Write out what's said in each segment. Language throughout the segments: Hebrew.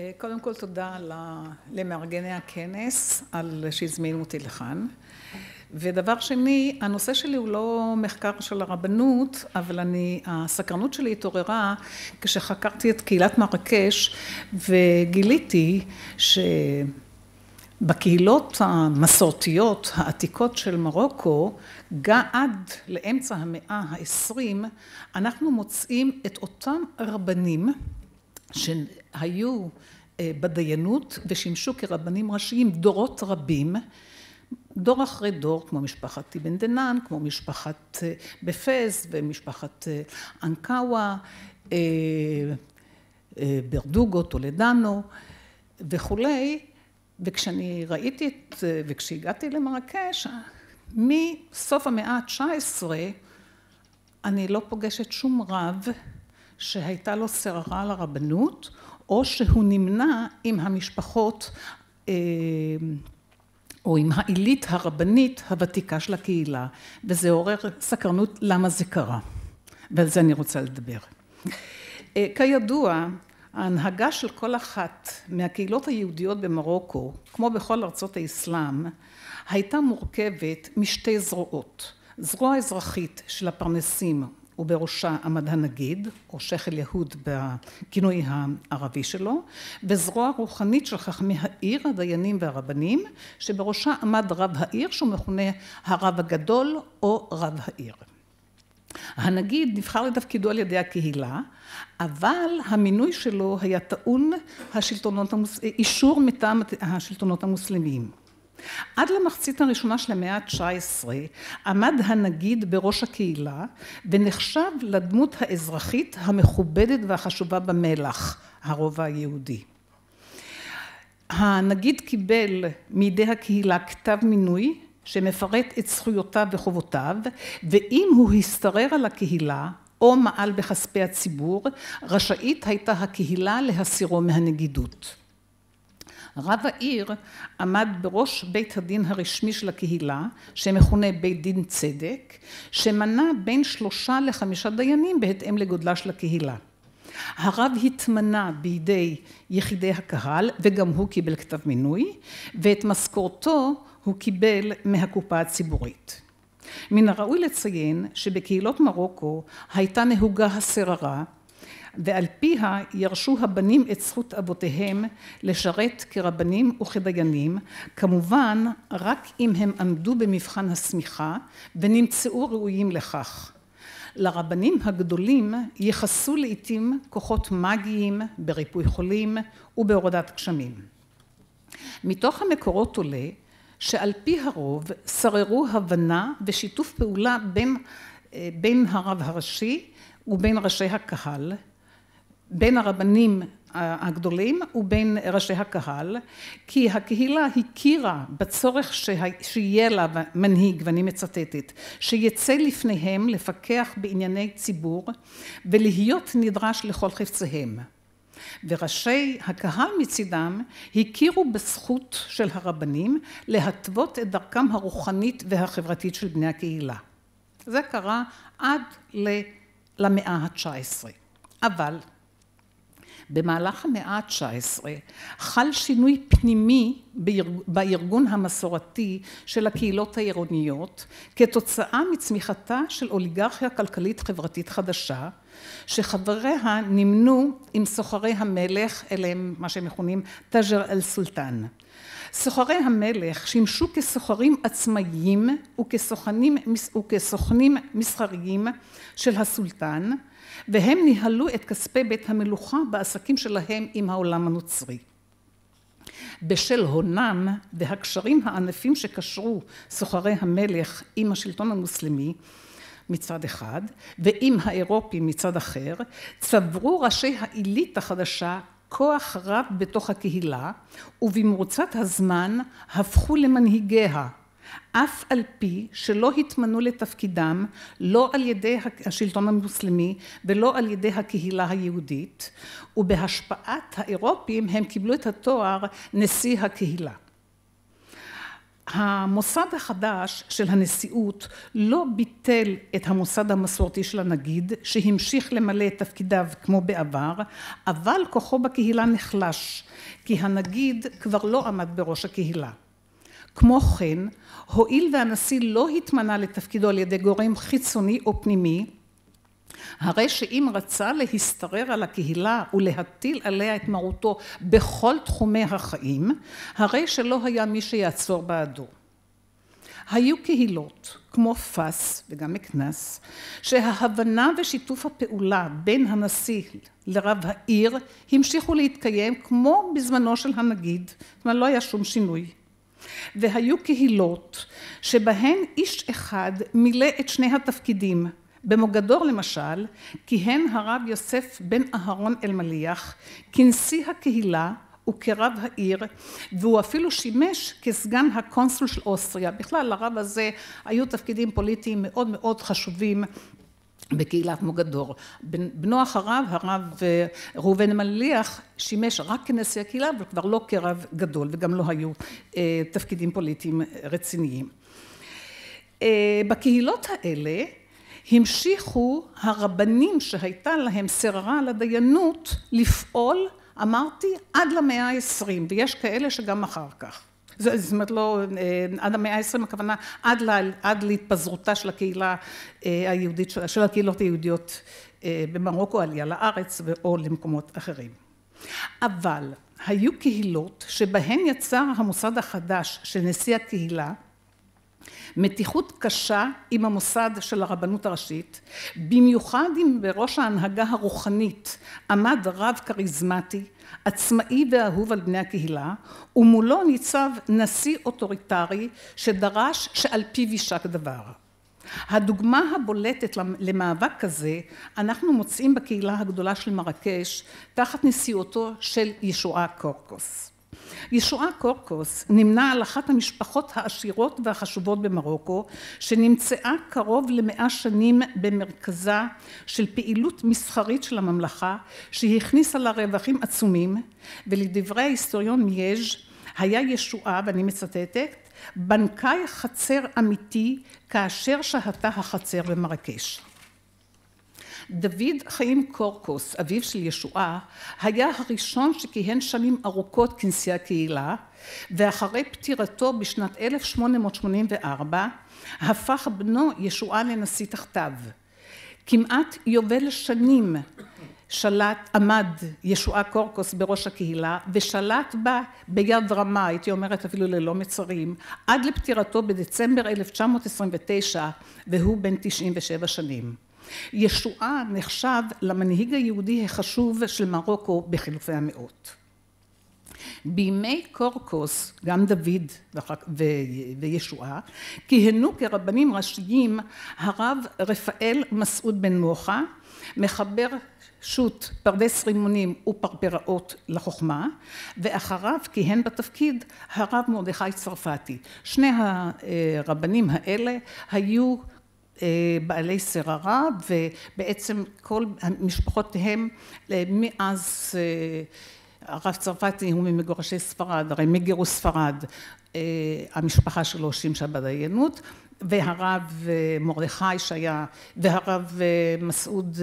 קודם כל תודה למארגני הכנס על שהזמינו אותי לכאן. ודבר שני, הנושא שלי הוא לא מחקר של הרבנות, אבל הסקרנות שלי התעוררה כשחקרתי את קהילת מרקש וגיליתי שבקהילות המסורתיות העתיקות של מרוקו, עד לאמצע המאה ה-20, אנחנו מוצאים את אותם רבנים שהיו בדיינות ושימשו כרבנים ראשיים דורות רבים, דור אחרי דור, כמו משפחת אבן דנן, כמו משפחת בפז ומשפחת אנקאווה, ברדוגו, טולדנו וכולי. וכשאני ראיתי וכשהגעתי למרקש, מסוף המאה ה-19, אני לא פוגשת שום רב שהייתה לו שררה על הרבנות, או שהוא נמנה עם המשפחות או עם העילית הרבנית הוותיקה של הקהילה, וזה עורר סקרנות למה זה קרה, ועל זה אני רוצה לדבר. כידוע, ההנהגה של כל אחת מהקהילות היהודיות במרוקו, כמו בכל ארצות האסלאם, הייתה מורכבת משתי זרועות. זרוע אזרחית של הפרנסים, ובראשה עמד הנגיד, או שייח אל-יהוד בכינוי הערבי שלו, וזרוע רוחנית של חכמי העיר, הדיינים והרבנים, שבראשה עמד רב העיר, שהוא מכונה הרב הגדול או רב העיר. הנגיד נבחר לתפקידו על ידי הקהילה, אבל המינוי שלו היה טעון אישור מטעם השלטונות המוסלמיים. עד למחצית הראשונה של המאה ה-19 עמד הנגיד בראש הקהילה ונחשב לדמות האזרחית המכובדת והחשובה במלך, הרובע היהודי. הנגיד קיבל מידי הקהילה כתב מינוי שמפרט את זכויותיו וחובותיו, ואם הוא הסתרר על הקהילה או מעל בכספי הציבור, רשאית הייתה הקהילה להסירו מהנגידות. רב העיר עמד בראש בית הדין הרשמי של הקהילה, שמכונה בית דין צדק, שמנה בין 3 ל5 דיינים בהתאם לגודלה של הקהילה. הרב התמנה בידי יחידי הקהל, וגם הוא קיבל כתב מינוי, ואת משכורתו הוא קיבל מהקופה הציבורית. מן הראוי לציין שבקהילות מרוקו הייתה נהוגה השררה, ועל פיה ירשו הבנים את זכות אבותיהם לשרת כרבנים וכדיינים, כמובן רק אם הם עמדו במבחן הסמיכה ונמצאו ראויים לכך. לרבנים הגדולים יחסו לעתים כוחות מגיים בריפוי חולים ובהורדת גשמים. מתוך המקורות עולה שעל פי הרוב שררו הבנה ושיתוף פעולה בין הרב הראשי ובין ראשי הקהל, בין הרבנים הגדולים ובין ראשי הקהל, כי הקהילה הכירה בצורך שיהיה לה מנהיג, ואני מצטטת, שיצא לפניהם לפקח בענייני ציבור ולהיות נדרש לכל חפציהם. וראשי הקהל מצידם הכירו בזכות של הרבנים להתוות את דרכם הרוחנית והחברתית של בני הקהילה. זה קרה עד למאה ה-19. אבל במהלך המאה ה-19 חל שינוי פנימי בארגון המסורתי של הקהילות העירוניות, כתוצאה מצמיחתה של אוליגרכיה כלכלית חברתית חדשה, שחבריה נמנו עם סוחרי המלך, אלה הם מה שהם מכונים תאג'ר אל-סולטן. סוחרי המלך שימשו כסוחרים עצמאיים וכסוכנים מסחריים של הסולטן, והם ניהלו את כספי בית המלוכה בעסקים שלהם עם העולם הנוצרי. בשל הונם והקשרים הענפים שקשרו סוחרי המלך עם השלטון המוסלמי מצד אחד, ועם האירופים מצד אחר, צברו ראשי העילית החדשה כוח רב בתוך הקהילה, ובמרוצת הזמן הפכו למנהיגיה, אף על פי שלא התמנו לתפקידם, לא על ידי השלטון המוסלמי ולא על ידי הקהילה היהודית, ובהשפעת האירופים הם קיבלו את התואר נשיא הקהילה. המוסד החדש של הנשיאות לא ביטל את המוסד המסורתי של הנגיד, שהמשיך למלא את תפקידיו כמו בעבר, אבל כוחו בקהילה נחלש, כי הנגיד כבר לא עמד בראש הקהילה. כמו כן, הואיל והנשיא לא התמנה לתפקידו על ידי גורם חיצוני או פנימי, הרי שאם רצה להסתרר על הקהילה ולהטיל עליה את מרותו בכל תחומי החיים, הרי שלא היה מי שיעצור בעדו. היו קהילות, כמו פס וגם מקנס, שההבנה ושיתוף הפעולה בין הנשיא לרב העיר המשיכו להתקיים כמו בזמנו של הנגיד, זאת אומרת לא היה שום שינוי. והיו קהילות שבהן איש אחד מילא את שני התפקידים. במוגדור למשל, כיהן הרב יוסף בן אהרון אלמליח כנשיא הקהילה וכרב העיר, והוא אפילו שימש כסגן הקונסול של אוסטריה. בכלל לרב הזה היו תפקידים פוליטיים מאוד מאוד חשובים בקהילת מוגדור. בנו אחריו, הרב ראובן אלמליח, שימש רק כנשיא הקהילה, אבל כבר לא כרב גדול, וגם לא היו תפקידים פוליטיים רציניים. בקהילות האלה המשיכו הרבנים שהייתה להם שררה על הדיינות לפעול, אמרתי, עד למאה ה-20, ויש כאלה שגם אחר כך. זאת אומרת לא, עד המאה ה-20 הכוונה, עד להתפזרותה של הקהילה היהודית, של הקהילות היהודיות במרוקו, עלייה לארץ או למקומות אחרים. אבל היו קהילות שבהן יצר המוסד החדש של נשיא הקהילה, מתיחות קשה עם המוסד של הרבנות הראשית, במיוחד אם בראש ההנהגה הרוחנית עמד רב כריזמטי, עצמאי ואהוב על בני הקהילה, ומולו ניצב נשיא אוטוריטרי שדרש שעל פיו יישק דבר. הדוגמה הבולטת למאבק כזה אנחנו מוצאים בקהילה הגדולה של מרקש תחת נשיאותו של ישועה קורקוס. ישועה קורקוס נמנה על אחת המשפחות העשירות והחשובות במרוקו, שנמצאה קרוב ל100 שנים במרכזה של פעילות מסחרית של הממלכה, שהכניסה לה רווחים עצומים, ולדברי ההיסטוריון מייז' היה ישועה, ואני מצטטת, בנקאי חצר אמיתי כאשר שהתה החצר במרקש. דוד חיים קורקוס, אביו של ישועה, היה הראשון שכיהן שנים ארוכות כנשיא הקהילה, ואחרי פטירתו בשנת 1884, הפך בנו ישועה לנשיא תחתיו. כמעט יובל שנים עמד ישועה קורקוס בראש הקהילה, ושלט בה ביד רמה, הייתי אומרת אפילו ללא מצרים, עד לפטירתו בדצמבר 1929, והוא בן 97 שנים. ישועה נחשב למנהיג היהודי החשוב של מרוקו בחילופי המאות. בימי קורקוס, גם דוד וישועה, כיהנו כרבנים ראשיים הרב רפאל מסעוד בן מוחה, מחבר שו"ת פרדס רימונים ופרפראות לחוכמה, ואחריו כיהן בתפקיד הרב מרדכי צרפתי. שני הרבנים האלה היו בעלי שררה, ובעצם כל משפחותיהם מאז הרב צרפתי הוא ממגורשי ספרד, הרי מגירוש ספרד המשפחה שלו שימשה בדיינות, והרב מרדכי שהיה, והרב מסעוד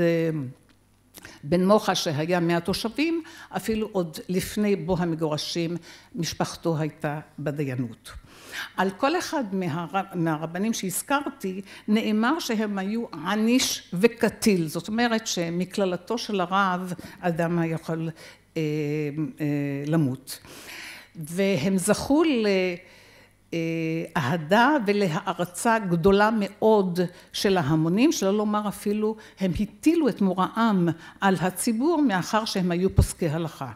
בן מוחה שהיה מהתושבים, אפילו עוד לפני בו המגורשים משפחתו הייתה בדיינות. על כל אחד מהרבנים שהזכרתי נאמר שהם היו עניש וקטיל, זאת אומרת שמכללתו של הרב אדם יכול למות. והם זכו לאהדה ולהערצה גדולה מאוד של ההמונים, שלא לומר אפילו הם הטילו את מוראם על הציבור מאחר שהם היו פוסקי הלכה.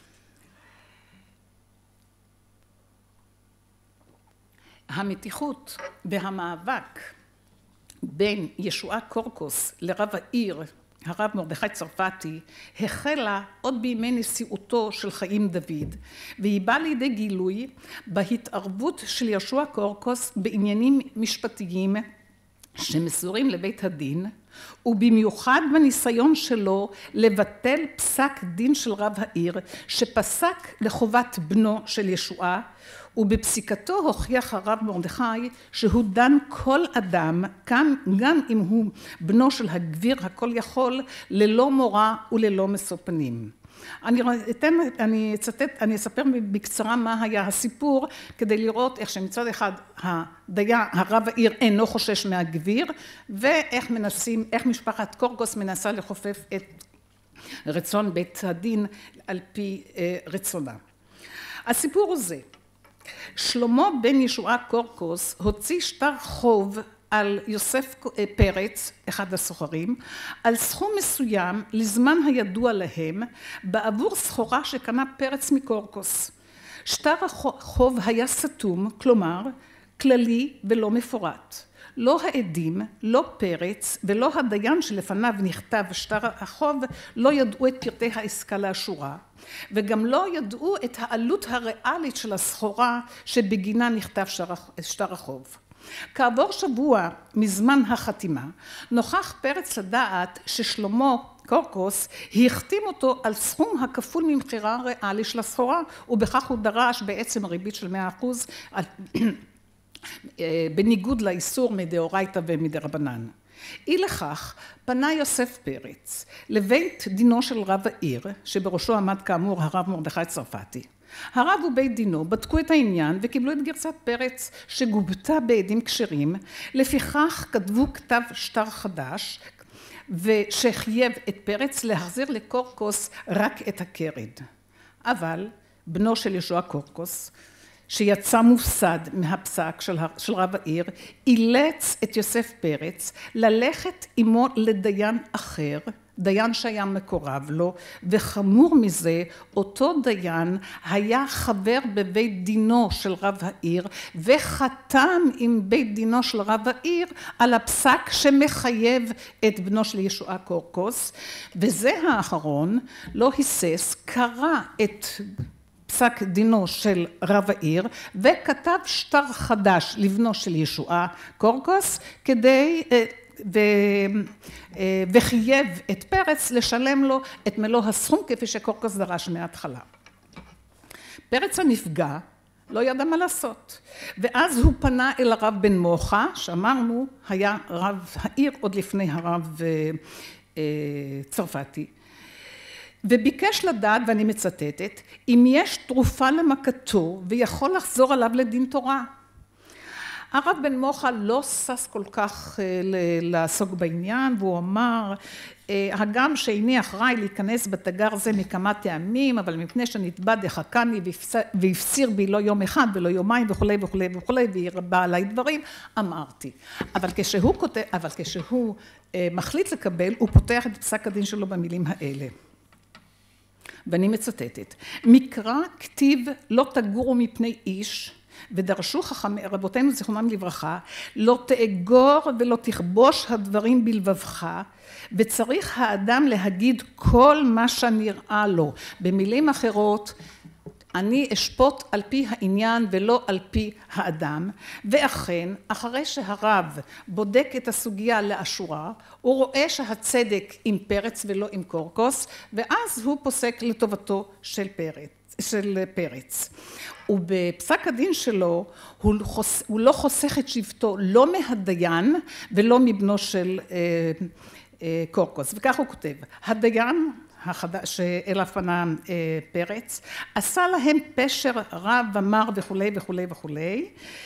המתיחות והמאבק בין ישועה קורקוס לרב העיר, הרב מרדכי צרפתי, החלה עוד בימי נשיאותו של חיים דוד, והיא באה לידי גילוי בהתערבות של ישועה קורקוס בעניינים משפטיים שמסורים לבית הדין, ובמיוחד בניסיון שלו לבטל פסק דין של רב העיר שפסק לחובת בנו של ישועה, ובפסיקתו הוכיח הרב מרדכי שהוא דן כל אדם, גם אם הוא בנו של הגביר הכל יכול, ללא מורא וללא משוא פנים. אני אספר בקצרה מה היה הסיפור, כדי לראות איך שמצד אחד הרב העיר אינו חושש מהגביר, ואיך משפחת קורקוס מנסה לחופף את רצון בית הדין על פי רצונה. הסיפור הוא זה: שלמה בן ישועה קורקוס הוציא שטר חוב על יוסף פרץ, אחד הסוחרים, על סכום מסוים לזמן הידוע להם, בעבור סחורה שקנה פרץ מקורקוס. שטר החוב היה סתום, כלומר, כללי ולא מפורט. לא העדים, לא פרץ ולא הדיין שלפניו נכתב שטר החוב לא ידעו את פרטי העסקה לאשורה, וגם לא ידעו את העלות הריאלית של הסחורה שבגינה נכתב שטר החוב. כעבור שבוע מזמן החתימה, נוכח פרץ לדעת ששלמה קורקוס החתים אותו על סכום הכפול ממחירה הריאלי של הסחורה, ובכך הוא דרש בעצם ריבית של 100%, בניגוד לאיסור מדאורייתא ומדרבנן. אי לכך פנה יוסף פרץ לבית דינו של רב העיר, שבראשו עמד כאמור הרב מרדכי צרפתי. הרב ובית דינו בדקו את העניין וקיבלו את גרסת פרץ שגובתה בעדים כשרים, לפיכך כתבו כתב שטר חדש ושחייב את פרץ להחזיר לקורקוס רק את הקרד. אבל בנו של ישועה קורקוס, שיצא מופסד מהפסק של רב העיר, אילץ את יוסף פרץ ללכת עמו לדיין אחר, דיין שהיה מקורב לו, וחמור מזה, אותו דיין היה חבר בבית דינו של רב העיר, וחתם עם בית דינו של רב העיר על הפסק שמחייב את בנו של ישועה קורקוס, וזה האחרון לא היסס, קרא את פסק דינו של רב העיר, וכתב שטר חדש לבנו של ישועה קורקוס, וחייב את פרץ לשלם לו את מלוא הסכום כפי שקורקוס דרש מההתחלה. פרץ הנפגע לא ידע מה לעשות, ואז הוא פנה אל הרב בן מוחה, שאמרנו היה רב העיר עוד לפני הרב צרפתי, וביקש לדעת, ואני מצטטת, אם יש תרופה למכתו ויכול לחזור עליו לדין תורה. הרב בן מוחה לא שש כל כך לעסוק בעניין, והוא אמר, הגם שאיני אחראי להיכנס בתגר זה מכמה טעמים, אבל מפני שנתבע דחקני והפסיר בי לא יום אחד ולא יומיים וכולי וכולי וכולי, והרבה עליי דברים, אמרתי. אבל כשהוא מחליט לקבל, הוא פותח את פסק הדין שלו במילים האלה. ואני מצטטת, מקרא כתיב לא תגורו מפני איש, ודרשו חכמי רבותינו זיכרונם לברכה, לא תאגור ולא תכבוש הדברים בלבבך, וצריך האדם להגיד כל מה שנראה לו. במילים אחרות, אני אשפוט על פי העניין ולא על פי האדם, ואכן, אחרי שהרב בודק את הסוגיה לאשורה, הוא רואה שהצדק עם פרץ ולא עם קורקוס, ואז הוא פוסק לטובתו של פרץ. ובפסק הדין שלו, הוא לא חוסך את שבטו לא מהדיין ולא מבנו של קורקוס, וכך הוא כותב, הדיין, שאליו פנה פרץ, עשה להם פשר רב ומר וכולי וכולי וכולי,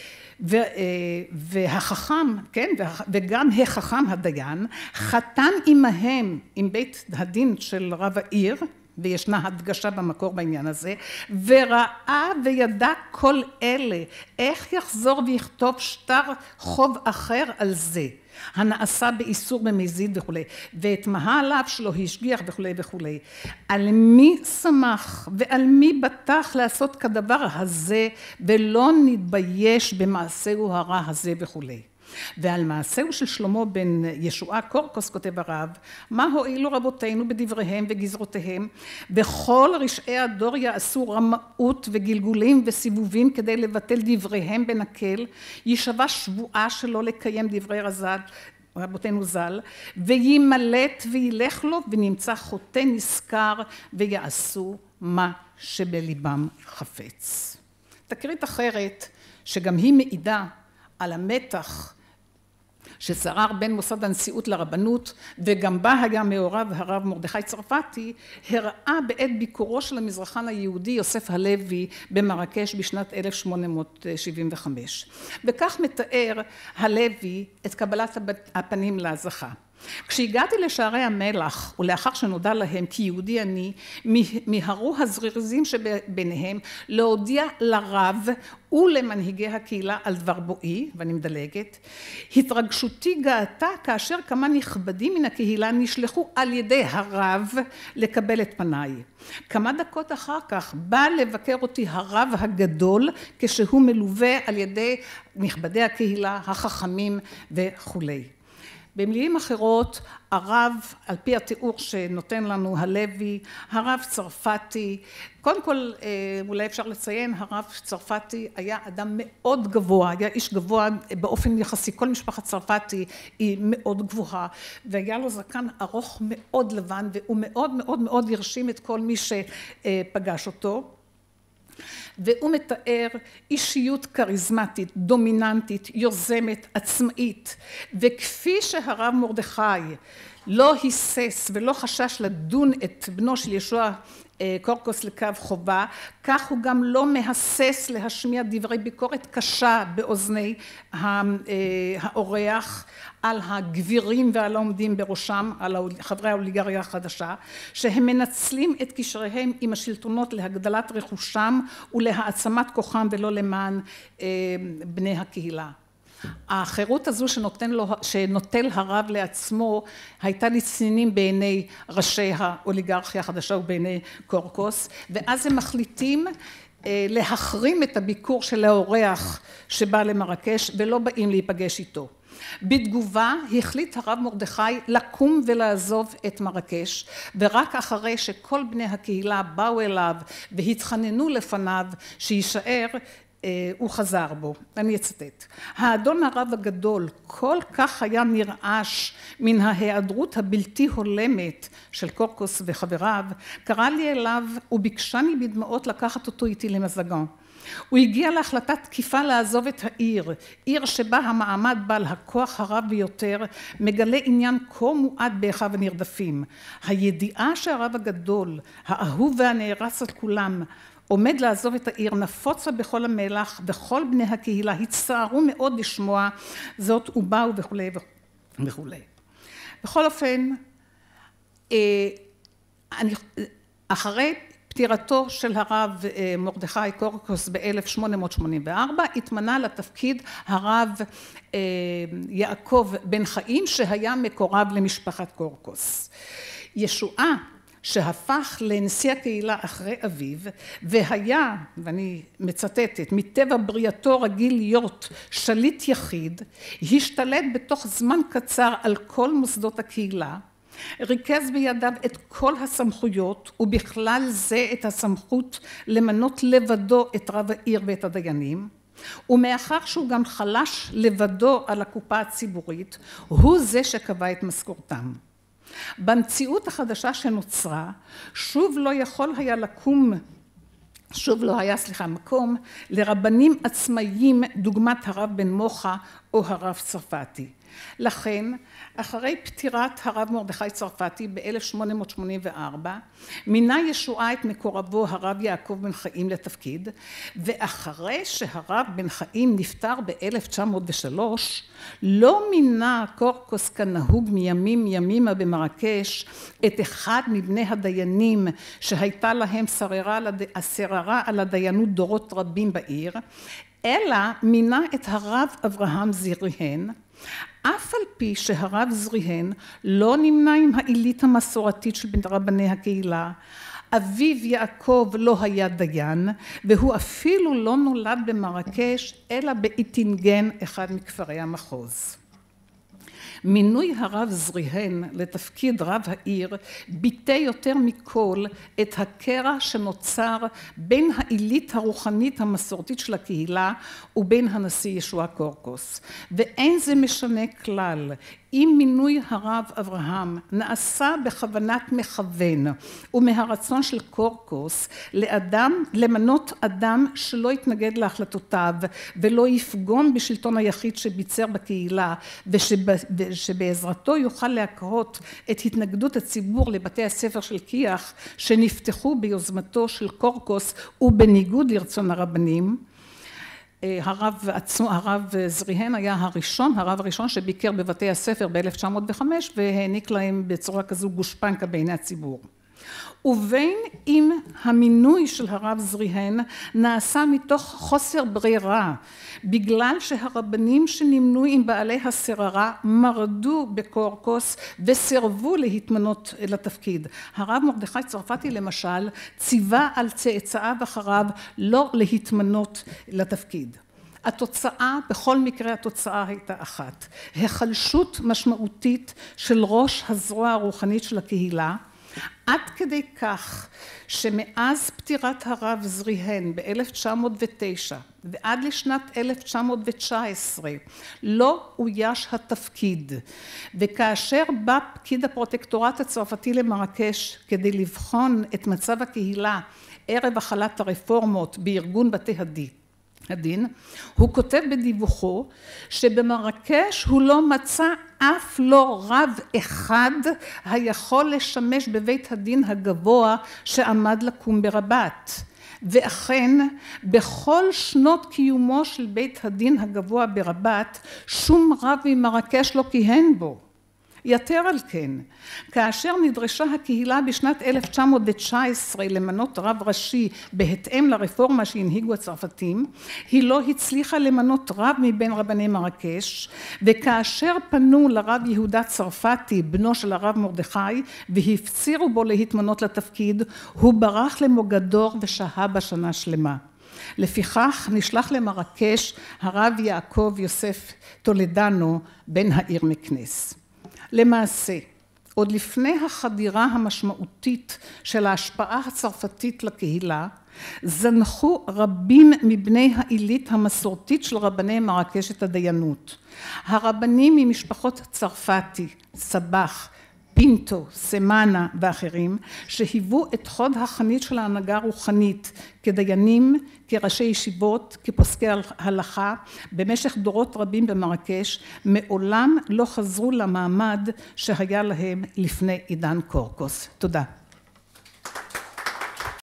והחכם, כן, וגם החכם הדיין, חתם עמהם, עם בית הדין של רב העיר, וישנה הדגשה במקור בעניין הזה, וראה וידע כל אלה, איך יחזור ויכתוב שטר חוב אחר על זה, הנעשה באיסור במזיד וכו', ואת מה עליו שלא השגיח וכו' וכו'. על מי שמח ועל מי בטח לעשות כדבר הזה, ולא נתבייש במעשהו הרע הזה וכו'. ועל מעשהו של שלמה בן ישועה קורקוס כותב הרב, מה הועילו רבותינו בדבריהם וגזרותיהם, בכל רשעי הדור יעשו רמאות וגלגולים וסיבובים כדי לבטל דבריהם בנקל, יישבע שבועה שלא לקיים דברי רז"ל, רבותינו ז"ל, וימלט וילך לו ונמצא חוטא נשכר ויעשו מה שבליבם חפץ. תקרית אחרת שגם היא מעידה על המתח ששרר בין מוסד הנשיאות לרבנות, וגם בה היה מעורב הרב מרדכי צרפתי, הראה בעת ביקורו של המזרחן היהודי יוסף הלוי במרקש בשנת 1875. וכך מתאר הלוי את קבלת הפנים להזכה. כשהגעתי לשערי המלח, ולאחר שנודע להם כי יהודי אני, מיהרו הזריזים שביניהם להודיע לרב ולמנהיגי הקהילה על דבר בואי, ואני מדלגת, התרגשותי גאתה כאשר כמה נכבדים מן הקהילה נשלחו על ידי הרב לקבל את פניי. כמה דקות אחר כך בא לבקר אותי הרב הגדול, כשהוא מלווה על ידי נכבדי הקהילה, החכמים וכולי. במילים אחרות, הרב, על פי התיאור שנותן לנו הלוי, הרב צרפתי, קודם כל אולי אפשר לציין, הרב צרפתי היה אדם מאוד גבוה, היה איש גבוה באופן יחסי, כל משפחת צרפתי היא מאוד גבוהה, והיה לו זקן ארוך מאוד לבן, והוא מאוד מאוד מאוד הרשים את כל מי שפגש אותו. והוא מתאר אישיות כריזמטית, דומיננטית, יוזמת, עצמאית, וכפי שהרב מרדכי לא היסס ולא חשש לדון את בנו של ישוע קורקוס לקו חובה, כך הוא גם לא מהסס להשמיע דברי ביקורת קשה באוזני האורח על הגבירים ועל העומדים בראשם, על חברי האוליגריה החדשה, שהם מנצלים את קשריהם עם השלטונות להגדלת רכושם ולהעצמת כוחם ולא למען בני הקהילה. החירות הזו שנוטל הרב לעצמו הייתה לצנינים בעיני ראשי האוליגרכיה החדשה ובעיני קורקוס, ואז הם מחליטים להחרים את הביקור של האורח שבא למרקש ולא באים להיפגש איתו. בתגובה החליט הרב מרדכי לקום ולעזוב את מרקש, ורק אחרי שכל בני הקהילה באו אליו והתחננו לפניו שישאר, הוא חזר בו. אני אצטט. האדון הרב הגדול כל כך היה נרעש מן ההיעדרות הבלתי הולמת של קורקוס וחבריו, קרא לי אליו וביקשני בדמעות לקחת אותו איתי למזגן. הוא הגיע להחלטה תקיפה לעזוב את העיר, עיר שבה המעמד בעל הכוח הרב ביותר מגלה עניין כה מועט באחיו הנרדפים. הידיעה שהרב הגדול, האהוב והנערץ על כולם, עומד לעזוב את העיר, נפוצה בכל המלח, וכל בני הקהילה הצטערו מאוד לשמוע זאת, ובאו וכולי וכולי. בכל אופן, אחרי פטירתו של הרב מרדכי קורקוס ב-1884, התמנה לתפקיד הרב יעקב בן חיים, שהיה מקורב למשפחת קורקוס. ישועה שהפך לנשיא הקהילה אחרי אביו, והיה, ואני מצטטת, מטבע בריאתו רגיל להיות שליט יחיד, השתלט בתוך זמן קצר על כל מוסדות הקהילה, ריכז בידיו את כל הסמכויות, ובכלל זה את הסמכות למנות לבדו את רב העיר ואת הדיינים, ומאחר שהוא גם חלש לבדו על הקופה הציבורית, הוא זה שקבע את משכורתם. במציאות החדשה שנוצרה, שוב לא היה מקום לרבנים עצמאיים דוגמת הרב בן מוחה או הרב צרפתי. לכן, אחרי פטירת הרב מרדכי צרפתי ב-1884, מינה ישועה את מקורבו הרב יעקב בן חיים לתפקיד, ואחרי שהרב בן חיים נפטר ב-1903, לא מינה קורקוס כנהוג מימים ימימה במרקש את אחד מבני הדיינים שהייתה להם שררה על הדיינות דורות רבים בעיר, אלא מינה את הרב אברהם זריהן, אף על פי שהרב זריהן לא נמנה עם העילית המסורתית של רבני הקהילה. אביו יעקב לא היה דיין, והוא אפילו לא נולד במרקש, אלא באיטינגן, אחד מכפרי המחוז. מינוי הרב זריהן לתפקיד רב העיר ביטא יותר מכל את הקרע שנוצר בין העילית הרוחנית המסורתית של הקהילה ובין הנשיא ישוע קורקוס. ואין זה משנה כלל אם מינוי הרב אברהם נעשה בכוונת מכוון ומהרצון של קורקוס למנות אדם שלא יתנגד להחלטותיו ולא יפגום בשלטון היחיד שביצר בקהילה ושבעזרתו יוכל להקהות את התנגדות הציבור לבתי הספר של כי"ח שנפתחו ביוזמתו של קורקוס ובניגוד לרצון הרבנים, הרב זריהן היה הרב הראשון שביקר בבתי הספר ב-1905 והעניק להם בצורה כזו גושפנקה בעיני הציבור. ובין אם המינוי של הרב זריהן נעשה מתוך חוסר ברירה, בגלל שהרבנים שנמנו עם בעלי השררה מרדו בקורקוס וסירבו להתמנות לתפקיד. הרב מרדכי צרפתי למשל ציווה על צאצאיו אחריו לא להתמנות לתפקיד. התוצאה, בכל מקרה התוצאה הייתה אחת, החלשות משמעותית של ראש הזרוע הרוחנית של הקהילה, עד כדי כך שמאז פטירת הרב זריהן ב-1909 ועד לשנת 1919 לא אויש התפקיד, וכאשר בא פקיד הפרוטקטורט הצרפתי למרקש כדי לבחון את מצב הקהילה ערב החלת הרפורמות בארגון בתי הדין, הוא כותב בדיווחו שבמרקש הוא לא מצא אף לא רב אחד היכול לשמש בבית הדין הגבוה שעמד לקום ברבת. ואכן בכל שנות קיומו של בית הדין הגבוה ברבת שום רב ממרקש לא כיהן בו. יתר על כן, כאשר נדרשה הקהילה בשנת 1919 למנות רב ראשי בהתאם לרפורמה שהנהיגו הצרפתים, היא לא הצליחה למנות רב מבין רבני מרקש, וכאשר פנו לרב יהודה צרפתי, בנו של הרב מרדכי, והפצירו בו להתמנות לתפקיד, הוא ברח למוגדור ושהה בשנה שלמה. לפיכך נשלח למרקש הרב יעקב יוסף טולדנו בן העיר מקנס. למעשה, עוד לפני החדירה המשמעותית של ההשפעה הצרפתית לקהילה, זנחו רבים מבני העילית המסורתית של רבני מרקש את הדיינות. הרבנים ממשפחות צרפתי, סבח, פינטו, סמנה ואחרים, שהיוו את חוד החנית של ההנהגה הרוחנית כדיינים, כראשי ישיבות, כפוסקי הלכה, במשך דורות רבים במרקש, מעולם לא חזרו למעמד שהיה להם לפני עידן קורקוס. תודה.